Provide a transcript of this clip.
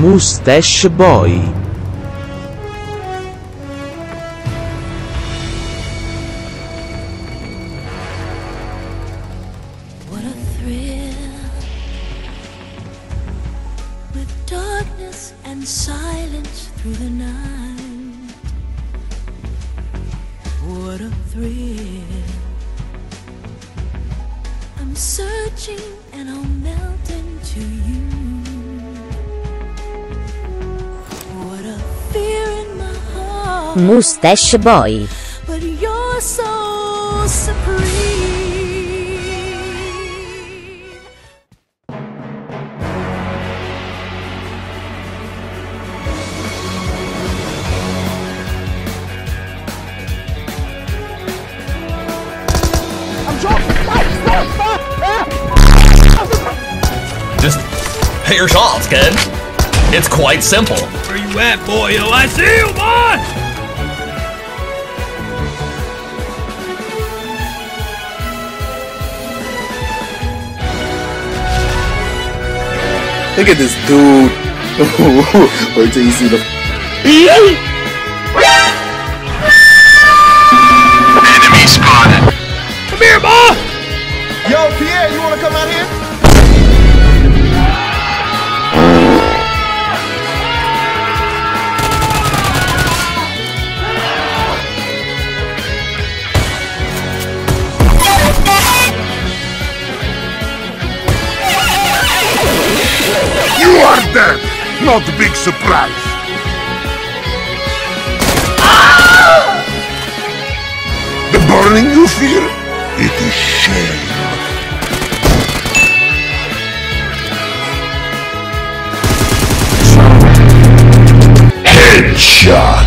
Mustache boy. What a thrill, with darkness and silence through the night. What a thrill, I'm searching and I'll melt into you. What a fear in my heart, Mustache boy. but you're so supreme. Just pay your shots, kid. It's quite simple. Where you at, boyo? I see you, boy! Look at this dude. Wait till you see the Enemy spotted. Come here, boy! Yo, Pierre, you wanna come out here? You are dead. Not a big surprise. The burning you fear? It is shame. Headshot.